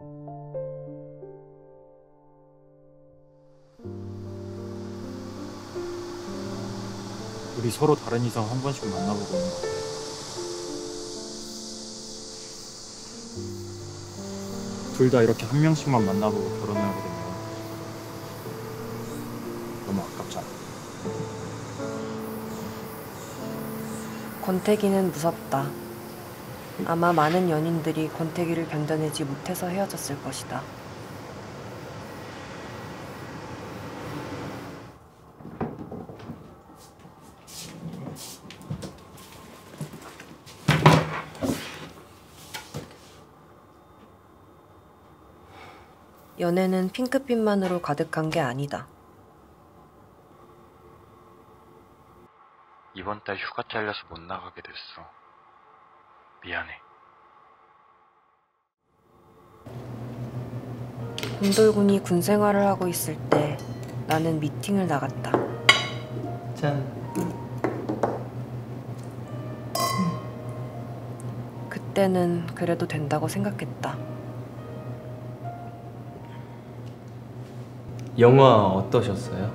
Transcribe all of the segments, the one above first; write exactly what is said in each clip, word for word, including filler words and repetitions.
우리 서로 다른 이성 한 번씩 만나보고 있는 것 같아. 둘 다 이렇게 한 명씩만 만나보고 결혼하게 되면 너무 아깝잖아. 권태기는 무섭다. 아마 많은 연인들이 권태기를 견뎌내지 못해서 헤어졌을 것이다. 연애는 핑크빛만으로 가득한 게 아니다. 이번 달 휴가 잘려서 못 나가게 됐어. 미안해. 곰돌군이 군 생활을 하고 있을 때 나는 미팅을 나갔다. 짠. 그때는 그래도 된다고 생각했다. 영화 어떠셨어요?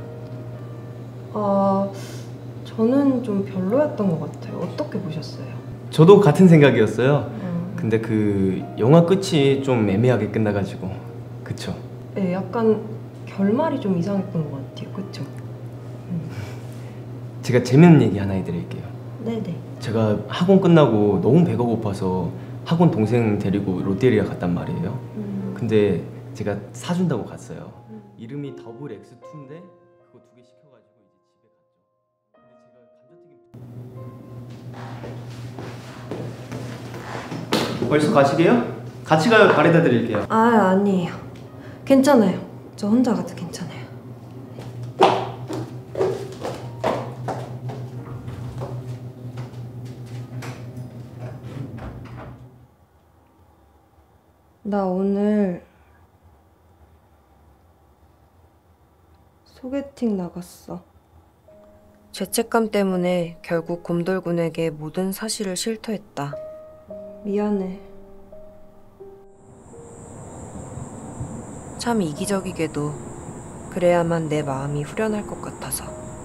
아, 저는 좀 별로였던 것 같아요. 어떻게 보셨어요? 저도 같은 생각이었어요. 음. 근데 그 영화 끝이 좀 애매하게 끝나가지고. 그쵸? 네, 약간 결말이 좀 이상했던 것 같아요. 그쵸? 음. 제가 재밌는 얘기 하나 해드릴게요. 네네. 제가 학원 끝나고 너무 배가 고파서 학원 동생 데리고 롯데리아 갔단 말이에요. 음. 근데 제가 사준다고 갔어요. 음. 이름이 더블 엑스 투인데 그거 두 개 시켜가지고 이제 집에 갔죠. 근데 제가 감자튀김 벌써 가시게요? 같이 가요. 가래다 드릴게요. 아, 아니에요. 괜찮아요. 저 혼자 가도 괜찮아요. 나 오늘 소개팅 나갔어. 죄책감 때문에 결국 곰돌군에게 모든 사실을 실토했다. 미안해. 참 이기적이게도 그래야만 내 마음이 후련할 것 같아서.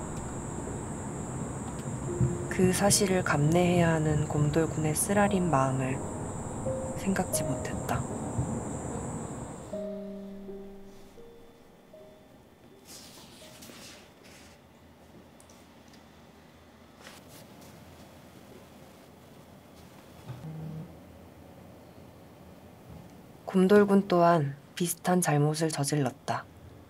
그 사실을 감내해야 하는 곰돌군의 쓰라린 마음을 생각지 못했다. 곰돌군 또한 비슷한 잘못을 저질렀다.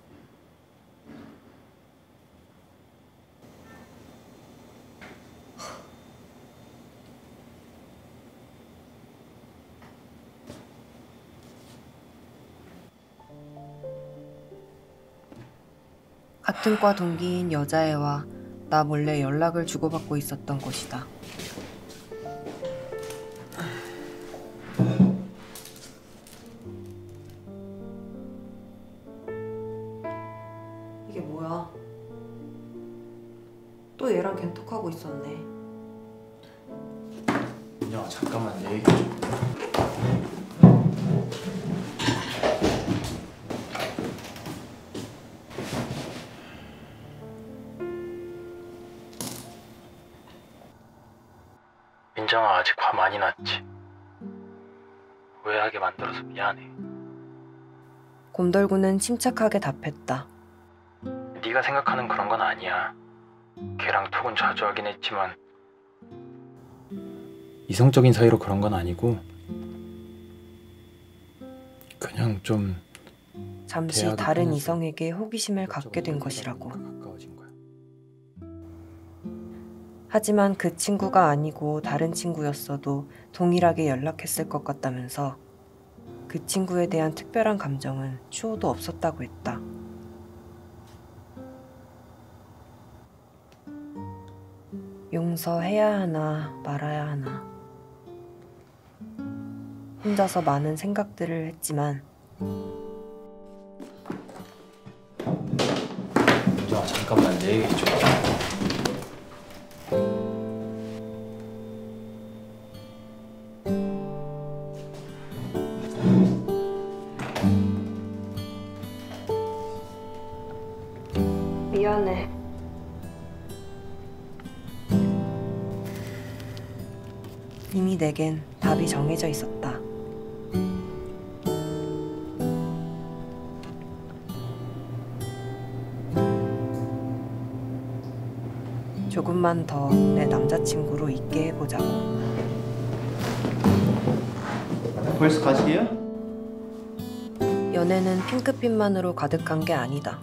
같은 과 동기인 여자애와 나 몰래 연락을 주고받고 있었던 것이다. 이게 뭐야? 또 얘랑 겐톡하고 있었네. 민정아 잠깐만 내 얘기 좀. 민정아 아직 화 많이 났지? 오해하게 만들어서 미안해. 곰돌군은 침착하게 답했다. 네가 생각하는 그런 건 아니야. 걔랑 톡은 자주 하긴 했지만 이성적인 사이로 그런 건 아니고 그냥 좀 잠시 다른 이성에게 호기심을 갖게 된 것이라고. 가까워진 거야. 하지만 그 친구가 아니고 다른 친구였어도 동일하게 연락했을 것 같다면서 그 친구에 대한 특별한 감정은 추호도 없었다고 했다. 용서해야 하나 말아야 하나. 혼자서 많은 생각들을 했지만 민정아 잠깐만 내 얘기 좀. 이미 내겐 답이 정해져 있었다. 조금만 더 내 남자친구로 있게 해보자고. 벌써 가시게요? 연애는 핑크빛만으로 가득한 게 아니다.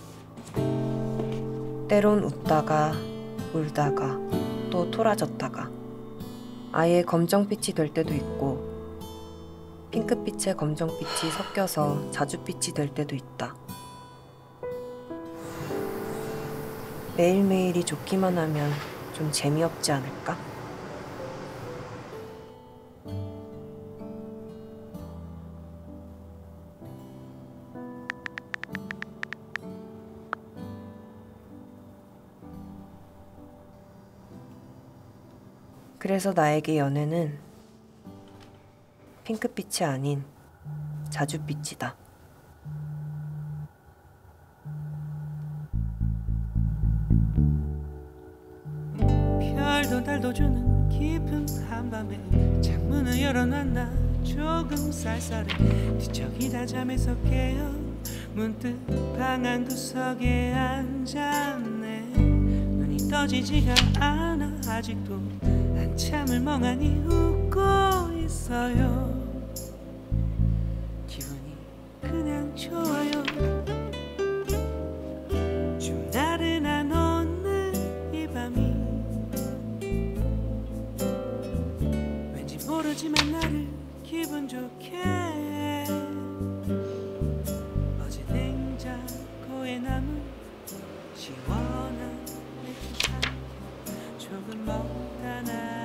때론 웃다가 울다가 또 토라졌다가 아예 검정빛이 될 때도 있고 핑크빛에 검정빛이 섞여서 자줏빛이 될 때도 있다. 매일매일이 좋기만 하면 좀 재미없지 않을까? 그래서 나에게 연애는 핑크빛이 아닌 자줏빛이다. 별도 달도 주는 깊은 한밤에 창문을 열어놨나 조금 쌀쌀해. 뒤척이다 잠에서 깨어 문득 방 한 구석에 앉았네. 눈이 떠지지가 않아. 아직도 한참을 멍하니 웃고 있어요. 기분이 그냥 좋아요. 좀 나른한 오늘 이 밤이 왠지 모르지만 나를 기분 좋게 해. 어제 냉장고에 남은 시원한 맥주 조금 먹다 나